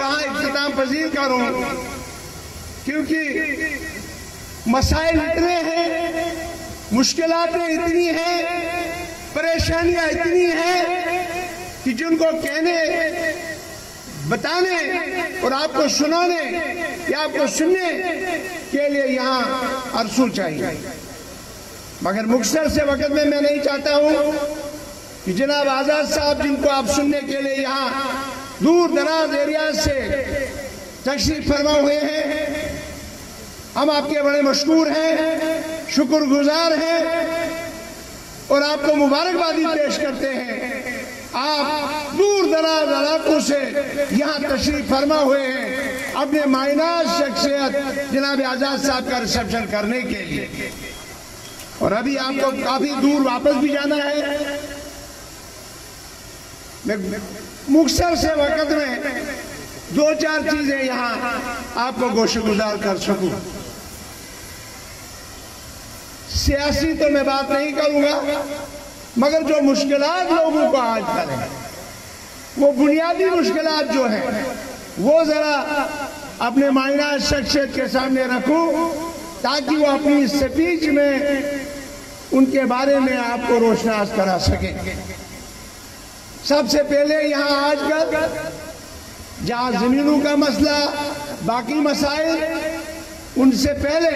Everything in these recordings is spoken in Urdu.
کہاں اختتام پذیر کروں، کیونکہ مسائل اتنے ہیں، مشکلاتیں اتنی ہیں، پریشانیاں اتنی ہیں کہ جن کو کہنے، بتانے اور آپ کو سنانے یا آپ کو سننے کے لیے یہاں عرصوں چاہیے۔ مگر مختصر سے وقت میں نہیں چاہتا ہوں کہ جناب آزاد صاحب جن کو آپ سننے کے لیے یہاں دور دراز ایریاز سے تشریف فرما ہوئے ہیں، ہم آپ کے بڑے مشکور ہیں، شکر گزار ہیں اور آپ کو مبارکبادی پیش کرتے ہیں۔ آپ دور دراز علاقوں سے یہاں تشریف فرما ہوئے ہیں اپنے معنیٰ شخصیت جناب آزاد صاحب کا ریسپشن کرنے کے لیے، اور ابھی آپ کو کافی دور واپس بھی جانا ہے۔ میں مختصر سے وقت میں دو چار چیزیں یہاں آپ کو گوش گزار کر سکوں۔ سیاسی تو میں بات نہیں کروں گا، مگر جو مشکلات لوگوں کو آج کل ہیں، وہ بنیادی مشکلات جو ہیں وہ ذرا اپنے معنیٰ شخصیت کے سامنے رکھوں تاکہ وہ اپنی سپیچ میں ان کے بارے میں آپ کو روشناس کرا سکیں۔ سب سے پہلے یہاں آج کل جہاں زمینوں کا مسئلہ، باقی مسائل ان سے پہلے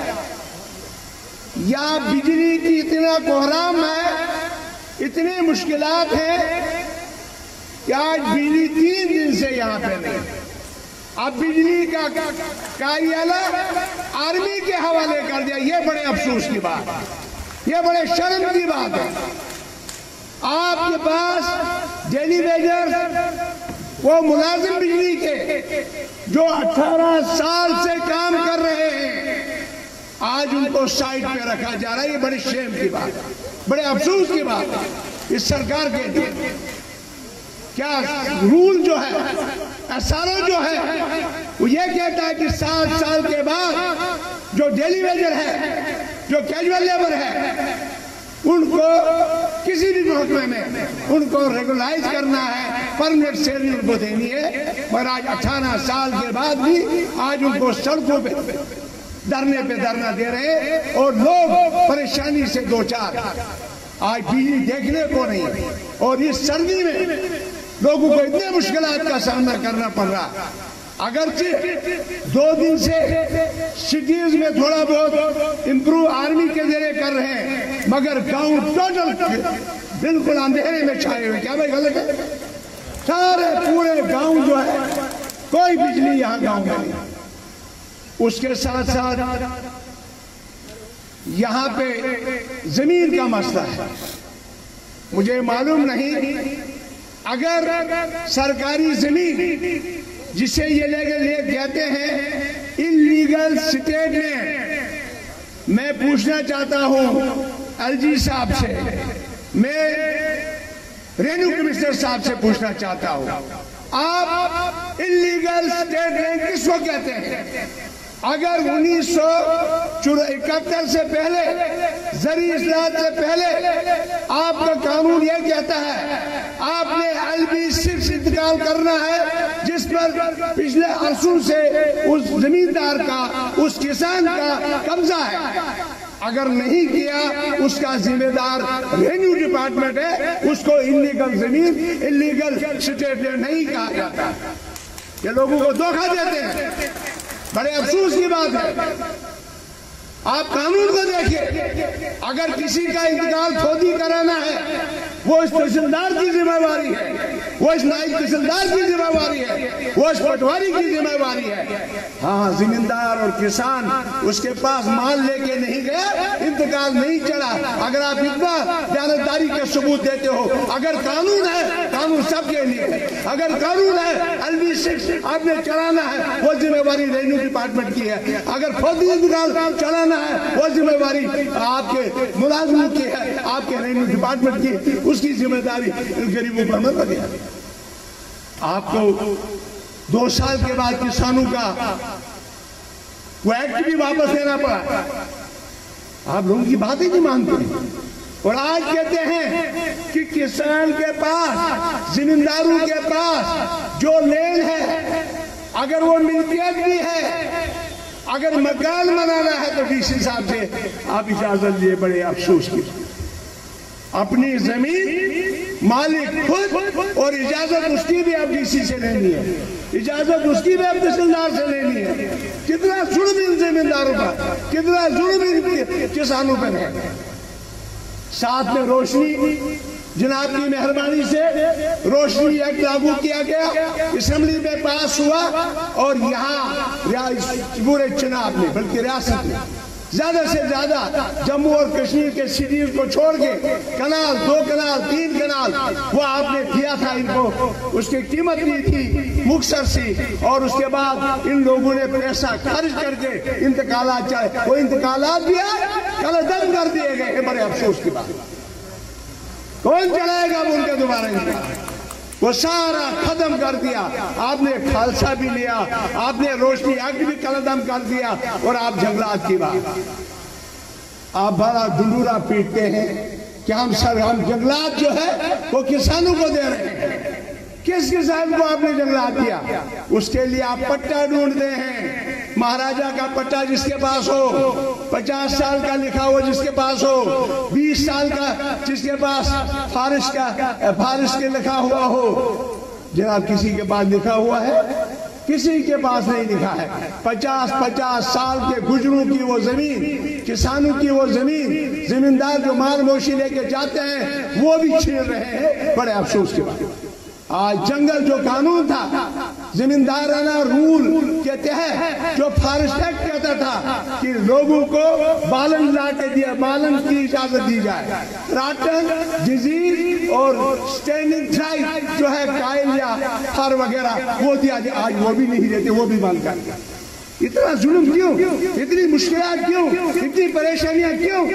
یہاں بجلی کی اتنا کوہرام ہے، اتنی مشکلات ہیں کہ آج بجلی 3 دن سے یہاں پہ نہیں۔ اب بجلی کا کاریالہ آرمی کے حوالے کر دیا، یہ بڑے افسوس کی بات ہے، یہ بڑے شرم کی بات ہے۔ آپ کے پاس ڈیلی ویجر وہ ملازم بجلی کے جو 18 سال سے کام کر رہے ہیں، آج ان کو سائٹ پہ رکھا جا رہا ہے۔ یہ بڑی شرم کی بات ہے، بڑے افسوس کی بات ہے اس سرکار کے لیے۔ کیا رول جو ہے، ایسارو جو ہے، وہ یہ کہتا ہے کہ 7 سال کے بعد جو ڈیلی ویجر ہے، جو کیجول لیبر ہے، ان کو کسی بھی محکمے میں ان کو ریگولائز کرنا ہے، پرمنٹ سیلری ان کو دینی ہے۔ مگر آج 18 سال کے بعد بھی آج ان کو سڑکوں پہ دھرنے پہ دھرنا دے رہے ہیں اور لوگ پریشانی سے دوچار، آج بجلی دیکھنے کو نہیں، اور اس سردی میں لوگوں کو اتنے مشکلات کا سامنا کرنا پڑ رہا۔ اگرچہ 2 دن سے سٹیز میں تھوڑا بہت امپروو آرمی کے ذریعے کر رہے ہیں، مگر گاؤں ٹوٹل بالکل اندھیرے میں چھائے ہوئے۔ کیا بھائی غلط ہے؟ سارے پورے گاؤں جو ہے کوئی بجلی یہاں گاؤں میں نہیں۔ اس کے ساتھ ساتھ یہاں پہ زمین کا مسئلہ ہے۔ مجھے معلوم نہیں، اگر سرکاری زمین جسے یہ لوگ کہتے ہیں انلیگل سٹیٹ لینڈ، میں پوچھنا چاہتا ہوں ایل جی صاحب سے، میں رینیو کمشنر صاحب سے پوچھنا چاہتا ہوں، آپ انلیگل سٹیٹ لینڈ کس کو کہتے ہیں؟ اگر 1971 سے پہلے، زرعی اصلاحات سے پہلے آپ کا قانون یہ کہتا ہے آپ نے LB6 انتقال کرنا ہے، جس پر پچھلے عرصوں سے اس زمیندار کا، اس کسان کا قبضہ ہے، اگر نہیں کیا اس کا ذمہ دار ریونیو ڈپارٹمنٹ ہے، اس کو انلیگل زمین، انلیگل سٹیٹ لینڈ نہیں کہا جاتا۔ یہ لوگوں کو دھوکہ دیتے ہیں، بڑے افسوس کی بات ہے۔ آپ قانون کو دیکھیں، اگر کسی کا انتقال فوجی کرانا ہے وہ اس تحصیلدار کی ذمہ داری ہے، وہ اس نائب تحصیلدار کی ذمہ داری ہے، وہ اس پٹواری کی ذمہ داری ہے۔ ہاں، زمیندار اور کسان اس کے پاس مال لے کے نہیں گیا، انتقال نہیں چلا۔ اگر آپ اتنا دیانتداری کے ثبوت دیتے ہو، اگر قانون ہے، قانون سب کے لیے ہے، اگر قانون ہے LB6 آپ نے چلانا ہے، وہ ذمہ داری ریونیو ڈپارٹمنٹ کی ہے، اگر فوجی انتقال چلانا ہے وہ ذمہ داری آپ کے ملازموں کی ہے، آپ کے ریونیو ڈپارٹمنٹ کی، اس کی ذمہ داری غریبوں پر مت لگے۔ آپ کو 2 سال کے بعد کسانوں کا وہ ایکٹ بھی واپس لینا پڑا، آپ لوگوں کی بات ہی نہیں مانتے، اور آج کہتے ہیں کہ کسان کے پاس، زمینداروں کے پاس جو لینڈ ہے اگر وہ ملکیت بھی ہے، اگر مکان بنانا ہے تو ڈی سی صاحب سے آپ اجازت لیے، بڑے افسوس کی اپنی زمین مالک خود، اور اجازت اس کی بھی اب ڈی سی سے لینی ہے، اجازت اس کی بھی اب تحصیلدار سے لینی ہے۔ کتنا ظلم ان زمینداروں پر، کتنا ظلم ان کسانوں پر ہے۔ ساتھ میں روشنی، جناب کی مہربانی سے روشنی ایکٹ لاگو کیا گیا، اسمبلی میں پاس ہوا، اور یہاں پورے چناب میں بلکہ ریاست میں زیادہ سے زیادہ جموں اور کشمیر کے سٹیز کو چھوڑ کے کنال، 2 کنال، 3 کنال وہ آپ نے دیا تھا ان کو، اس کی قیمت نہیں تھی مختصر سی، اور اس کے بعد ان لوگوں نے پیسہ خرچ کر کے انتقالات چاہے، وہ انتقالات بھی قلعدم کر دیے گئے۔ بڑے افسوس کی بات، کون چلائے گا ان کے دوبارہ انتقال؟ وہ سارا ختم کر دیا۔ آپ نے خالصہ بھی لیا، آپ نے روشنی ایکٹ بھی قلعدم کر دیا، اور آپ جنگلات کی بات، آپ بڑا دندورا پیٹتے ہیں کہ ہم جنگلات جو ہے وہ کسانوں کو دے رہے ہیں۔ کس کسان کو آپ نے جنگلات دیا؟ اس کے لیے آپ پٹا ڈھونڈتے ہیں، مہاراجہ کا پٹا جس کے پاس ہو، 50 سال کا لکھا ہوا جس کے پاس ہو، 20 سال کا جس کے پاس فارس کے لکھا ہوا ہو۔ جناب کسی کے پاس لکھا ہوا ہے؟ کسی کے پاس نہیں لکھا ہے۔ 50 سال کے گجروں کی وہ زمین، کسانوں کی وہ زمین، زمیندار جو مال موشی لے کے جاتے ہیں وہ بھی چھین رہے ہیں۔ بڑے افسوس کی بات، آج جنگل جو قانون تھا زمیندارانہ رول کے تحت، جو فارسٹ ایکٹ کہتا تھا کہ لوگوں کو بالن لا کے دیا، بالن کی اجازت دی جائے، راٹن، ڈیزیز اور سٹینڈنگ ڈرائی جو ہے قائل یا ہر وغیرہ وہ دیا جائے، آج وہ بھی نہیں دیتے، وہ بھی بند کر دیا۔ اتنا ظلم کیوں؟ اتنی مشکلات کیوں؟ اتنی پریشانیاں کیوں؟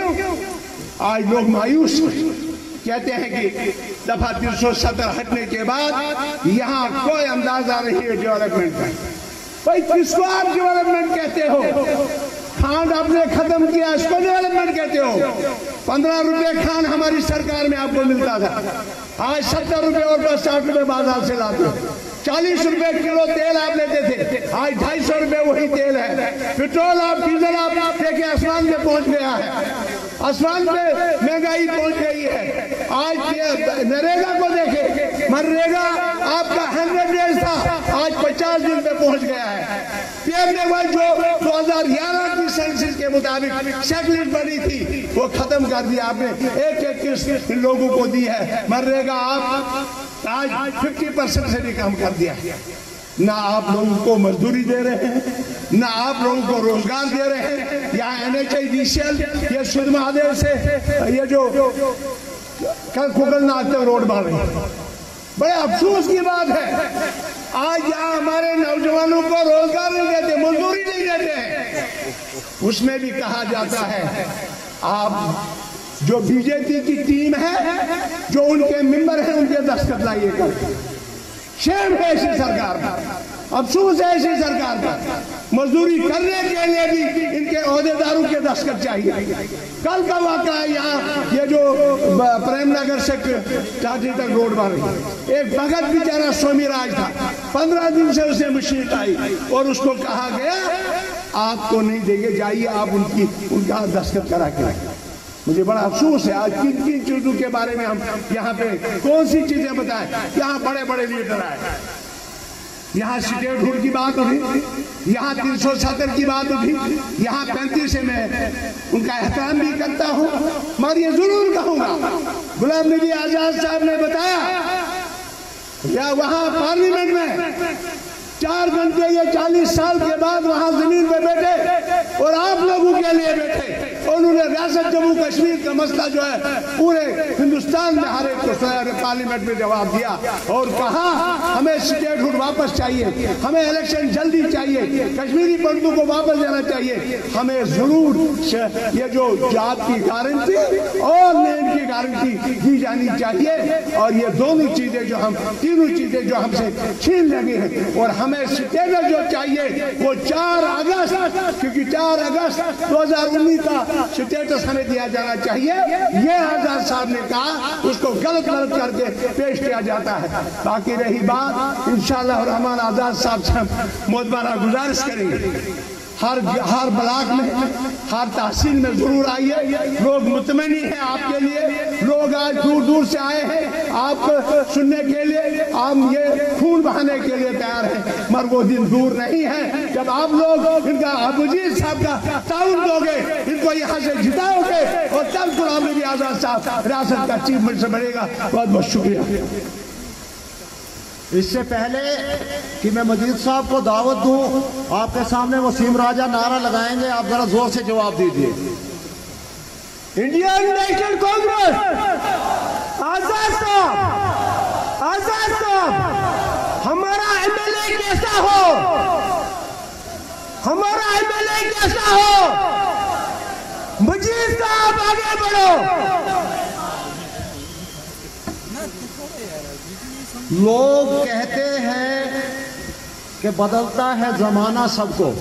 آج لوگ مایوس کہتے ہیں کہ دفعہ 370 ہٹنے کے بعد یہاں کوئی اندازہ نہیں ہے ڈیولپمنٹ کا۔ بھائی کس کو آپ ڈیولپمنٹ کہتے ہو؟ کھانڈ آپ نے ختم کیا، اس کو ڈیولپمنٹ کہتے ہو؟ 15 روپے کھان ہماری سرکار میں آپ کو ملتا تھا، آج 70 روپے اور 60 روپے بازار سے لاتے ہیں۔ 40 روپے کلو تیل آپ لیتے تھے، آج 250 روپے وہی تیل ہے۔ پیٹرول آپ، ڈیزل آپ دیکھیں آسمان میں پہنچ گیا ہے، آسمان پہ مہنگائی پہنچ گئی ہے۔ آج نریگا کو دیکھیں، منریگا آپ کا 100 ڈیز تھا، آج 50 دن پہ پہنچ گیا ہے۔ پی ایم نے وہ جو 2011 کی سینسس کے مطابق شیڈول بنی تھی وہ ختم کر دیا آپ نے، ایک قسط لوگوں کو دی ہے۔ منریگا آپ آج 50% سے بھی کم کر دیا ہے۔ نہ آپ لوگوں کو مزدوری دے رہے ہیں، نہ آپ لوگوں کو روزگار دے رہے ہیں۔ یہاں NHIDCL یہ سود مہادیو سے یہ جو کھوکھل ناکتے روڈ بن رہی ہے، بڑے افسوس کی بات ہے۔ آج یہاں ہمارے نوجوانوں کو روزگار نہیں دیتے، مزدوری نہیں دیتے ہیں۔ اس میں بھی کہا جاتا ہے آپ جو بی جے پی کی ٹیم ہے، جو ان کے ممبر ہیں، ان کے دستخط لائیے کر۔ شیم ہے ایسی سرکار پر، افسوس ہے ایسی سرکار پر۔ مزدوری کرنے کے لیے بھی ان کے عہدیداروں کے دستخط چاہیے۔ کل کا واقعہ ہے یہاں یہ جو پریم نگر سے ٹاٹی تک روڈ بن رہی ہے، ایک بھگت بیچارہ سومی راج تھا، 15 دن سے اسے مشین آئی اور اس کو کہا گیا آپ کو نہیں دیں گے، جائیے آپ ان کا دستخط کرا کے رکھیں۔ مجھے بڑا افسوس ہے آج کن چیزوں کے بارے میں ہم یہاں پہ کون سی چیزیں بتائیں۔ یہاں بڑے بڑے لیڈر آئے، یہاں سٹیٹ ہوڈ کی بات اٹھی، یہاں 370 کی بات اٹھی، یہاں 35 سے میں ان کا احترام بھی کرتا ہوں، مگر یہ ضرور کہوں گا غلام نبی آزاد صاحب نے بتایا یا وہاں پارلیمنٹ میں 4 گھنٹے یا 40 سال کے بعد وہاں زمین پہ بیٹھے اور آپ لوگوں کے لیے بیٹھے، انہوں نے ریاست جموں کشمیر کا مسئلہ جو ہے پورے ہندوستان میں ہر ایک کو پارلیمنٹ میں جواب دیا اور کہا ہمیں اسٹیٹ ہوڈ واپس چاہیے، ہمیں الیکشن جلدی چاہیے، کشمیری پنڈتوں کو واپس دینا چاہیے، ہمیں ضرور یہ جو جاب کی گارنٹی اور لینڈ کی گارنٹی دی جانی چاہیے، اور یہ دونوں چیزیں جو ہم تینوں چیزیں جو ہم سے چھین لگے ہیں اور ہم ہمیں سٹیٹس جو چاہیے وہ 4 اگست، کیونکہ 4 اگست 2019 کا سٹیٹس ہمیں دیا جانا چاہیے، یہ آزاد صاحب نے کہا، اس کو غلط کر کے پیش کیا جاتا ہے۔ باقی رہی بات انشاءاللہ الرحمن آزاد صاحب سے معتبرہ گزارش کریں گے، ہر بلاک میں، ہر تحصیل میں ضرور آئیے، لوگ مطمئن ہیں آپ کے لیے، لوگ آج دور دور سے آئے ہیں آپ سننے کے لیے، ہم یہ خون بہانے کے لیے تیار ہیں، مگر وہ دن دور نہیں ہے جب آپ لوگ ان کا ابوجیت صاحب کا تعاون دو گے، ان کو یہاں سے جتاؤ گے، اور تب غلام نبی آزاد صاحب ریاست کا چیف منسٹر بنے گا۔ بہت بہت شکریہ۔ اس سے پہلے کہ میں مجید صاحب کو دعوت دوں، آپ کے سامنے وسیم راجہ نعرہ لگائیں گے، آپ ذرا زور سے جواب دیجئے۔ انڈین نیشنل کانگریس، آزاد صاحب، آزاد صاحب، ہمارا ایم ایل اے کیسا ہو، ہمارا ایم ایل اے کیسا ہو، مجید صاحب آگے بڑھو۔ لوگ کہتے ہیں کہ بدلتا ہے زمانہ سب کو،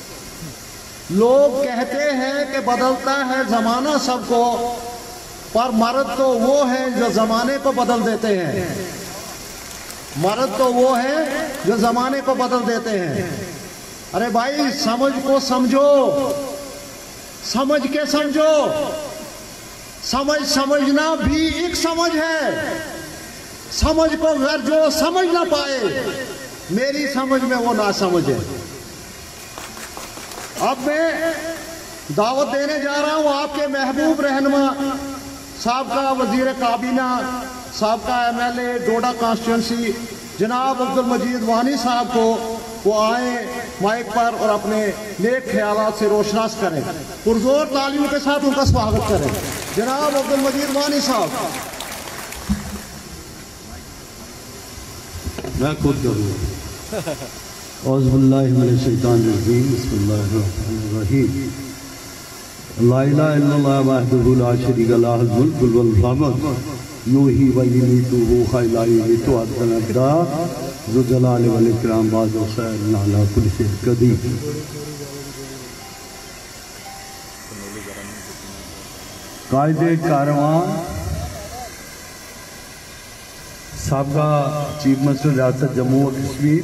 لوگ کہتے ہیں کہ بدلتا ہے زمانہ سب کو، پر مرد تو وہ ہیں جو زمانے کو بدل دیتے ہیں، مرد تو وہ ہیں جو زمانے کو بدل دیتے ہیں۔ ارے بھائی سمجھ کو سمجھو، سمجھ کے سمجھو، سمجھنا بھی ایک سمجھ ہے، سمجھ کو اگر جو سمجھ نہ پائے، میری سمجھ میں وہ نہ سمجھے۔ اب میں دعوت دینے جا رہا ہوں آپ کے محبوب رہنما، سابقہ وزیر کابینہ، سابقہ M L A Doda constituency جناب عبد المجید وانی صاحب کو، وہ آئیں مائک پر اور اپنے نیک خیالات سے روشناس کریں، پرزور تعلیموں کے ساتھ ان کا سواگت کریں۔ جناب عبد المجید وانی صاحب۔ میں خود کروں۔ اعوذ باللہ من الشیطان الرجیم، بسم اللہ الرحمن الرحیم۔ لا الہ الا اللہ وحدہ لا شریک لہ، الملک والحمد، یحیی ویمیت وهو حی لا یموت وحده ذو الجلال والاکرام، بعد خیر علی کل شیء قدیر۔ قائد کارواں سابقہ چیف منسٹر ریاست جموں و Kashmir,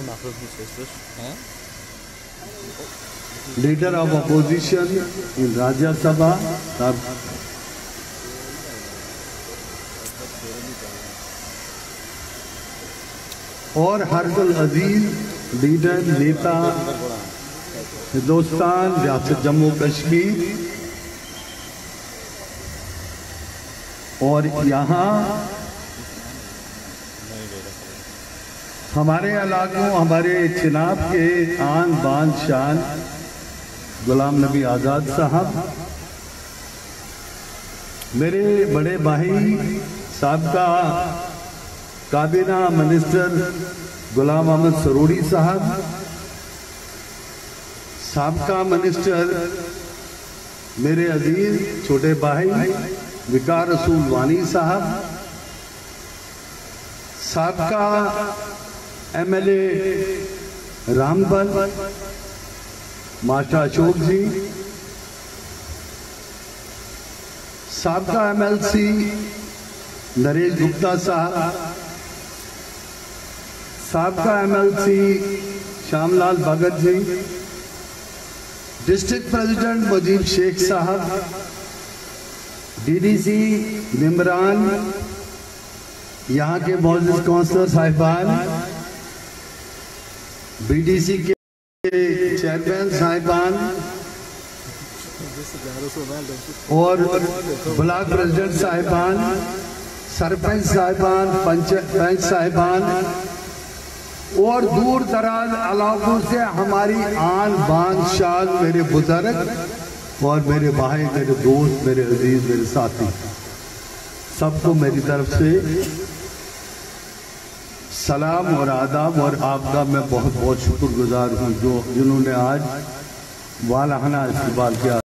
leader of opposition in Rajya Sabha, اور حرب العزیز لیڈر نیتا ہندوستان ریاست جموں و کشمیر، اور یہاں ہمارے علاقوں، ہمارے چناب کے آن بان شان غلام نبی آزاد صاحب، میرے بڑے بھائی سابقہ کابینہ منسٹر غلام احمد سروری صاحب، سابقہ منسٹر میرے عزیز چھوٹے بھائی وقار رسول وانی صاحب، سابقہ ایم ایل اے رامبن ماشا اشوک جی، سابقہ M L C Naresh Gupta صاحب، سابقہ M L C Sham Lal Bhagat ji, district president Mujeeb Sheikh صاحب، ڈی ڈی سی ممبران، یہاں کے معزز کونسلر صاحبان، بی ڈی سی کے چیئرمین صاحبان اور بلاک پریزیڈنٹ صاحبان، سرپنچ صاحبان، پنچ صاحبان، اور دور دراز علاقوں سے ہماری آن بان شان میرے بزرگ اور میرے بھائی، میرے دوست، میرے عزیز، میرے ساتھی، سب کو میری طرف سے سلام اور آداب، اور آپ کا میں بہت بہت شکر گزار ہوں جنہوں نے آج والہانہ استقبال کیا۔